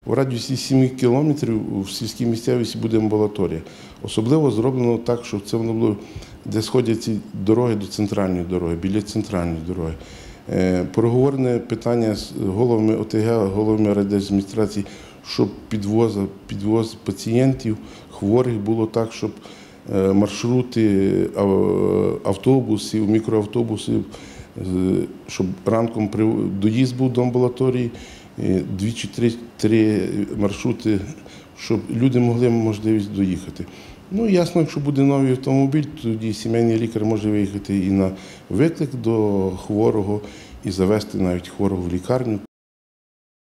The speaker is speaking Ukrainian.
У радіусі 7 кілометрів в сільській місцевості буде амбулаторія. Особливо зроблено так, щоб це воно було, де сходяться дороги до центральної дороги, біля центральної дороги. Проговорене питання з головами ОТГ, головами райдержадміністрації, щоб підвоз пацієнтів, хворих було так, щоб маршрути автобусів, мікроавтобусів, щоб ранком доїзд був до амбулаторії, 2 чи 3 маршрути, щоб люди могли можливість доїхати. Ну, ясно, якщо буде новий автомобіль, тоді сімейний лікар може виїхати і на виклик до хворого, і завезти навіть хворого в лікарню.